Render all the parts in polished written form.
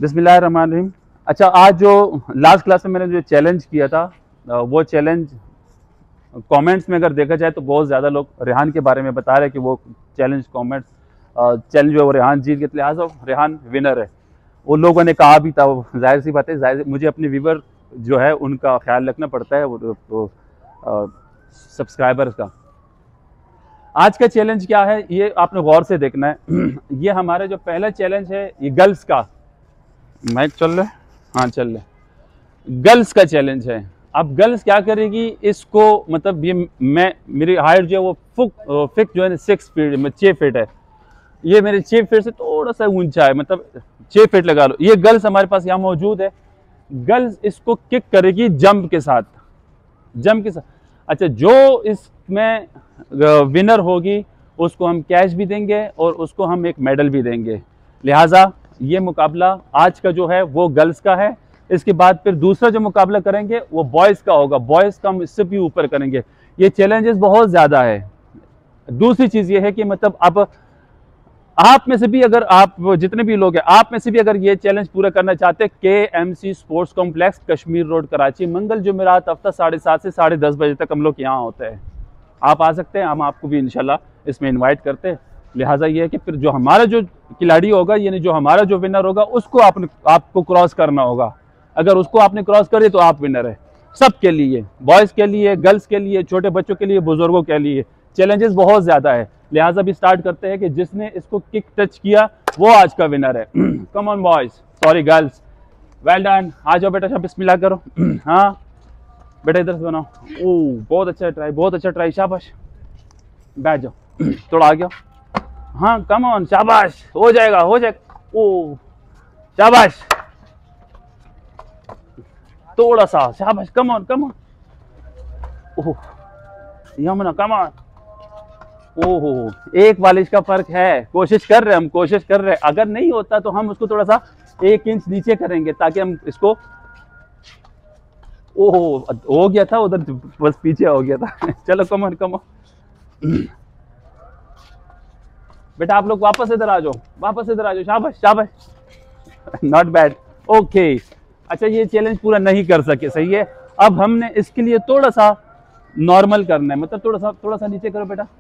बिस्मिल्लाहिर्रहमानिर्रहीम। अच्छा, आज जो लास्ट क्लास में मैंने जो चैलेंज किया था, वो चैलेंज कमेंट्स में अगर देखा जाए तो बहुत ज़्यादा लोग रेहान के बारे में बता रहे हैं कि वो चैलेंज जो है वो रेहान जीत गए, लिहाजा रेहान विनर है। वो लोगों ने कहा भी था, वो जाहिर सी बात है, मुझे अपने व्यूवर जो है उनका ख्याल रखना पड़ता है, वो सब्सक्राइबर्स का। आज का चैलेंज क्या है ये आपने गौर से देखना है। ये हमारा जो पहला चैलेंज है ये गर्ल्स का, माइक चल रहा है, हाँ चल रहा है, गर्ल्स का चैलेंज है। अब गर्ल्स क्या करेगी, इसको मतलब ये मेरी हाइट जो है वो फिक जो है ना 6 फीट में 6 फीट है, ये मेरे 6 फीट से थोड़ा सा ऊंचा है, मतलब 6 फीट लगा लो। ये गर्ल्स हमारे पास यहाँ मौजूद है। गर्ल्स इसको किक करेगी जंप के साथ, अच्छा, जो इसमें विनर होगी उसको हम कैश भी देंगे और उसको हम एक मेडल भी देंगे। लिहाजा ये मुकाबला आज का जो है वो गर्ल्स का है। इसके बाद फिर दूसरा जो मुकाबला करेंगे वो बॉयज़ का होगा, बॉयज़ का हम इससे भी ऊपर करेंगे। ये चैलेंजेस बहुत ज़्यादा है। दूसरी चीज़ ये है कि मतलब अब आप में से भी, अगर आप जितने भी लोग हैं, आप में से भी अगर ये चैलेंज पूरा करना चाहते हैं, KMC sports complex, Kashmir road, Karachi, मंगल जुमेरात हफ्ता 7:30 से 10:30 बजे तक हम लोग यहाँ होते हैं। आप आ सकते हैं, हम आपको भी इंशाल्लाह इसमें इनवाइट करते हैं। लिहाजा ये है कि फिर जो हमारा जो खिलाड़ी होगा, यानी जो हमारा जो विनर होगा, उसको आपको क्रॉस करना होगा। अगर उसको आपने क्रॉस कर दिया तो आप विनर है। सबके लिए, बॉयज़ के लिए, गर्ल्स के लिए, छोटे बच्चों के लिए, बुजुर्गों के लिए चैलेंजेस बहुत ज़्यादा है। लिहाजा भी स्टार्ट करते हैं कि जिसने इसको किक टच किया वो आज का विनर है। Come on boys, sorry girls, well done. आ जाओ बेटा, बिस्मिल्लाह करो। हाँ बेटा, इधर से बनाओ। ओह बहुत अच्छा ट्राई, बहुत अच्छा ट्राई, शाबाश। बैठ जाओ, थोड़ा आ गया। हाँ कम ऑन, शाबाश, हो जाएगा, हो जाएगा। ओह शाबाश, थोड़ा सा, शाबाश, come on come on. Oh Yamuna, come on. ओहो, एक बालिश का फर्क है। कोशिश कर रहे हैं हम, कोशिश कर रहे हैं। अगर नहीं होता तो हम उसको थोड़ा सा 1 इंच नीचे करेंगे ताकि हम इसको, ओहो हो गया था उधर, बस पीछे हो गया था। चलो कम ऑन कम ऑन। बेटा आप लोग वापस इधर आ जाओ, वापस इधर आ जाओ, शाबाश शाबाश, नॉट बैड, ओके। अच्छा, ये चैलेंज पूरा नहीं कर सके, सही है। अब हमने इसके लिए थोड़ा सा नॉर्मल करना है, मतलब थोड़ा सा नीचे करो बेटा,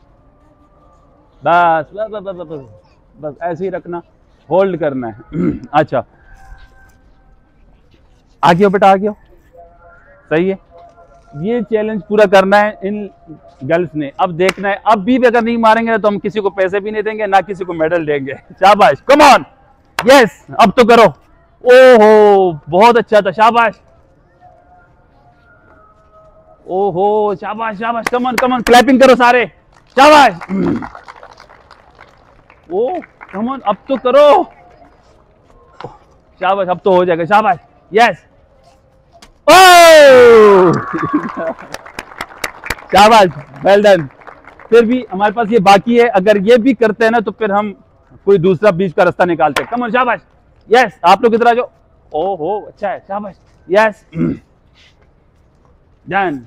बस बस बस बस बस, बस ऐसे ही रखना, होल्ड करना है। अच्छा, आ गया बेटा, आ गया, सही है। ये चैलेंज पूरा करना है इन गर्ल्स ने। अब देखना है, अब भी अगर नहीं मारेंगे ना तो हम किसी को पैसे भी नहीं देंगे, ना किसी को मेडल देंगे। शाबाश, कम ऑन, यस, अब तो करो। ओहो बहुत अच्छा था, शाबाश, ओहो शाबाश शाबाश, come on come on, clapping करो सारे, शाबाश। ओ कम ऑन, अब तो करो, शाबाश, अब तो हो जाएगा, शाबाश, यस, ओ शाबाश, वेल डन। फिर भी हमारे पास ये बाकी है, अगर ये भी करते हैं ना तो फिर हम कोई दूसरा बीच का रास्ता निकालते हैं। कम ऑन, शाबाश, यस, आप लोग इधर आ जाओ। ओहो अच्छा है, शाबाश, yes, done.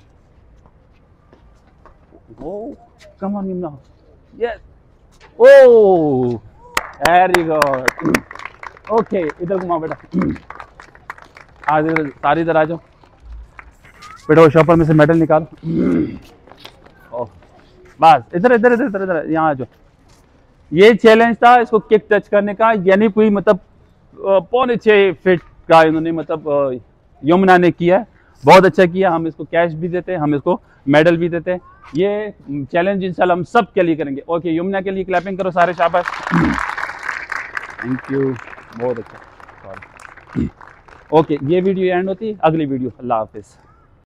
Oh come on Nimna, yes, oh very good, okay. इधर घुमाओ बेटा, आज सारी इधर आ जाओ बेटा, वो शॉपर में से मेडल निकालो। ओह बस, इधर इधर इधर इधर इधर, यहाँ आ जाओ। ये चैलेंज था इसको किक टच करने का, यानी कोई मतलब 6.25 फीट का इन्होंने मतलब यमुना ने किया, बहुत अच्छा किया। हम इसको कैश भी देते हैं, हम इसको मेडल भी देते हैं। ये चैलेंज इंशाल्लाह हम सब के लिए करेंगे। ओके, यमुना के लिए क्लैपिंग करो सारे, शाबाश, थैंक यू, बहुत अच्छा। ओके, ये वीडियो एंड होती है, अगली वीडियो, अल्लाह हाफिज़।